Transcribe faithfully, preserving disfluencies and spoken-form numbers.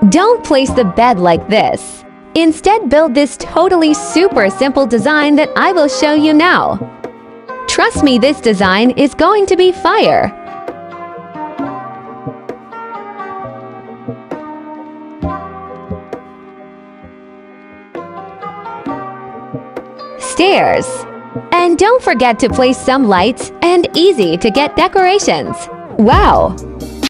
Don't place the bed like this. Instead, build this totally super simple design that I will show you now. Trust me, this design is going to be fire. Stairs. And don't forget to place some lights and easy to get decorations. Wow!